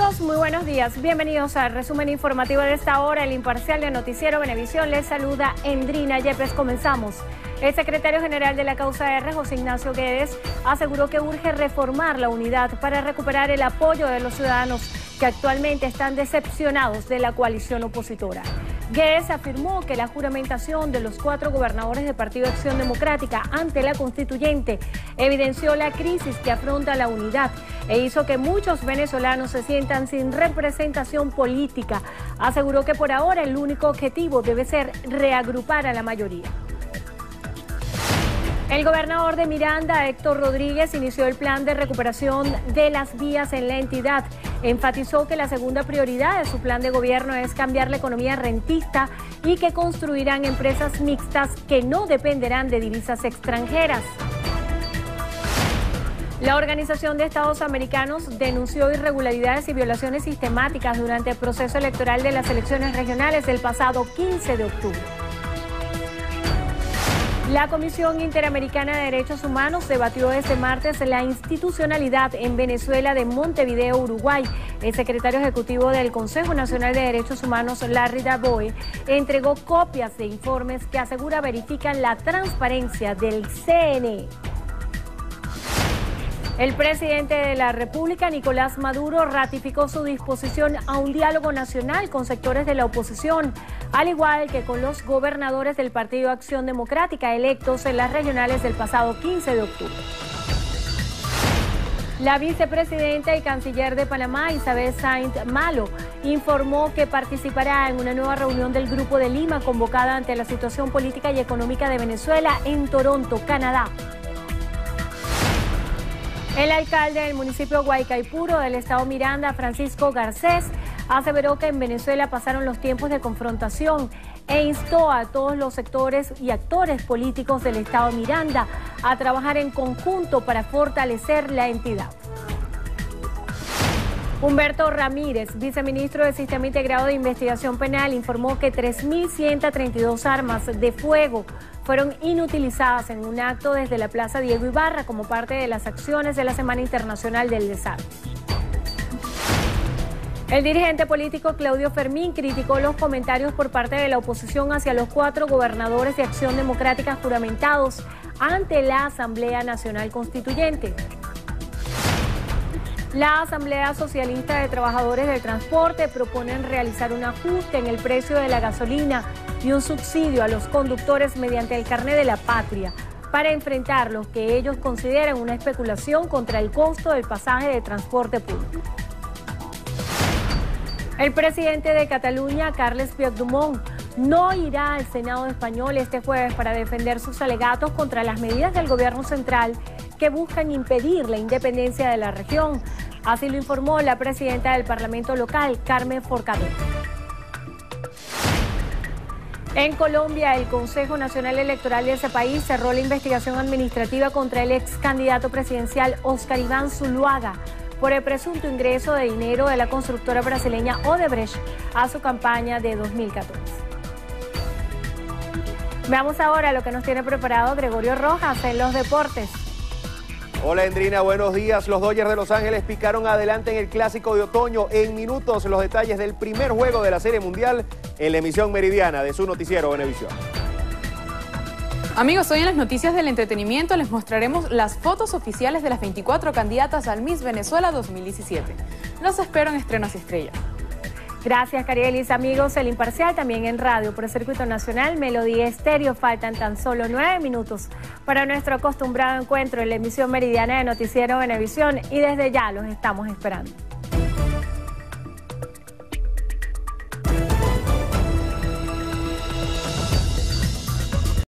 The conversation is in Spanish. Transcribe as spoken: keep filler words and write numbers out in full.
Amigos, muy buenos días. Bienvenidos al resumen informativo de esta hora. El imparcial de Noticiero Venevisión les saluda Endrina Yepes. Comenzamos. El secretario general de la Causa R, José Ignacio Guedes, aseguró que urge reformar la unidad para recuperar el apoyo de los ciudadanos que actualmente están decepcionados de la coalición opositora. Guedes afirmó que la juramentación de los cuatro gobernadores del Partido Acción Democrática ante la constituyente evidenció la crisis que afronta la unidad e hizo que muchos venezolanos se sientan sin representación política. Aseguró que por ahora el único objetivo debe ser reagrupar a la mayoría. El gobernador de Miranda, Héctor Rodríguez, inició el plan de recuperación de las vías en la entidad. Enfatizó que la segunda prioridad de su plan de gobierno es cambiar la economía rentista y que construirán empresas mixtas que no dependerán de divisas extranjeras. La Organización de Estados Americanos denunció irregularidades y violaciones sistemáticas durante el proceso electoral de las elecciones regionales del pasado quince de octubre. La Comisión Interamericana de Derechos Humanos debatió este martes la institucionalidad en Venezuela de Montevideo, Uruguay. El secretario ejecutivo del Consejo Nacional de Derechos Humanos, Larry Daboe, entregó copias de informes que asegura verifican la transparencia del C N E. El presidente de la República, Nicolás Maduro, ratificó su disposición a un diálogo nacional con sectores de la oposición, al igual que con los gobernadores del Partido Acción Democrática electos en las regionales del pasado quince de octubre. La vicepresidenta y canciller de Panamá, Isabel Saint Malo, informó que participará en una nueva reunión del Grupo de Lima convocada ante la situación política y económica de Venezuela en Toronto, Canadá. El alcalde del municipio Guaycaipuro del estado Miranda, Francisco Garcés, aseveró que en Venezuela pasaron los tiempos de confrontación e instó a todos los sectores y actores políticos del estado Miranda a trabajar en conjunto para fortalecer la entidad. Humberto Ramírez, viceministro del Sistema Integrado de Investigación Penal, informó que tres mil ciento treinta y dos armas de fuego fueron inutilizadas en un acto desde la Plaza Diego Ibarra como parte de las acciones de la Semana Internacional del Desarme. El dirigente político Claudio Fermín criticó los comentarios por parte de la oposición hacia los cuatro gobernadores de Acción Democrática juramentados ante la Asamblea Nacional Constituyente. La Asamblea Socialista de Trabajadores del Transporte proponen realizar un ajuste en el precio de la gasolina y un subsidio a los conductores mediante el carné de la patria para enfrentar lo que ellos consideran una especulación contra el costo del pasaje de transporte público. El presidente de Cataluña, Carles Puigdemont, no irá al Senado español este jueves para defender sus alegatos contra las medidas del gobierno central que buscan impedir la independencia de la región. Así lo informó la presidenta del Parlamento local, Carmen Forcadell. En Colombia, el Consejo Nacional Electoral de ese país cerró la investigación administrativa contra el ex candidato presidencial Óscar Iván Zuluaga por el presunto ingreso de dinero de la constructora brasileña Odebrecht a su campaña de dos mil catorce. Veamos ahora lo que nos tiene preparado Gregorio Rojas en los deportes. Hola Endrina, buenos días. Los Dodgers de Los Ángeles picaron adelante en el Clásico de Otoño. En minutos los detalles del primer juego de la Serie Mundial en la emisión meridiana de su noticiero Venevisión. Amigos, hoy en las noticias del entretenimiento les mostraremos las fotos oficiales de las veinticuatro candidatas al Miss Venezuela dos mil diecisiete. Los espero en Estrenos y Estrellas. Gracias, Carielis. Amigos, El Imparcial también en radio por el Circuito Nacional, Melodía Estéreo. Faltan tan solo nueve minutos para nuestro acostumbrado encuentro en la emisión meridiana de Noticiero Venevisión y desde ya los estamos esperando.